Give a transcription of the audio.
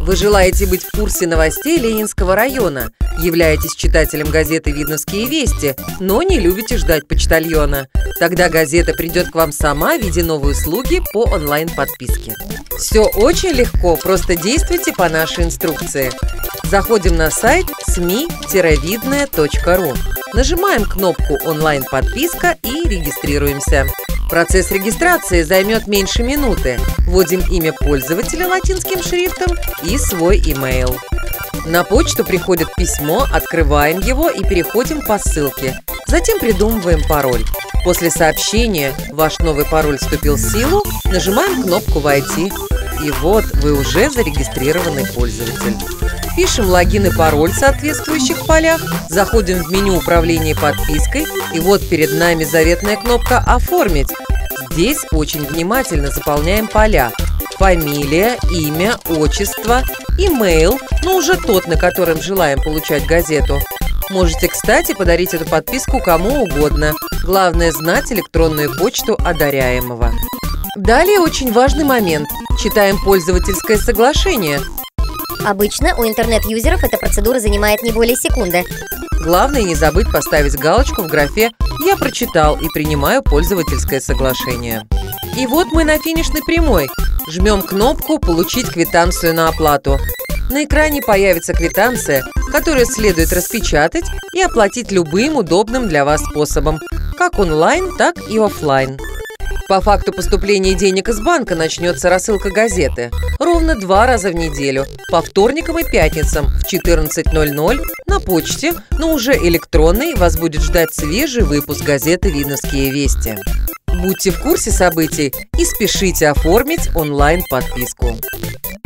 Вы желаете быть в курсе новостей Ленинского района, являетесь читателем газеты «Видновские вести», но не любите ждать почтальона. Тогда газета придет к вам сама в виде новой услуги по онлайн-подписке. Все очень легко, просто действуйте по нашей инструкции. Заходим на сайт smi-vidное.ru, нажимаем кнопку «Онлайн-подписка» и регистрируемся. Процесс регистрации займет меньше минуты. Вводим имя пользователя латинским шрифтом и свой имейл. На почту приходит письмо, открываем его и переходим по ссылке. Затем придумываем пароль. После сообщения «Ваш новый пароль вступил в силу» нажимаем кнопку «Войти». И вот вы уже зарегистрированный пользователь. Пишем логин и пароль в соответствующих полях, заходим в меню управления подпиской, и вот перед нами заветная кнопка «Оформить». Здесь очень внимательно заполняем поля: фамилия, имя, отчество, имейл, но уже тот, на котором желаем получать газету. Можете, кстати, подарить эту подписку кому угодно. Главное знать электронную почту одаряемого. Далее очень важный момент. Читаем пользовательское соглашение. Обычно у интернет-юзеров эта процедура занимает не более секунды. Главное не забыть поставить галочку в графе «Я прочитал и принимаю пользовательское соглашение». И вот мы на финишной прямой. Жмем кнопку «Получить квитанцию на оплату». На экране появится квитанция, которую следует распечатать и оплатить любым удобным для вас способом, как онлайн, так и офлайн. По факту поступления денег из банка начнется рассылка газеты ровно 2 раза в неделю, по вторникам и пятницам в 14:00 на почте, но уже электронной вас будет ждать свежий выпуск газеты «Видновские вести». Будьте в курсе событий и спешите оформить онлайн-подписку.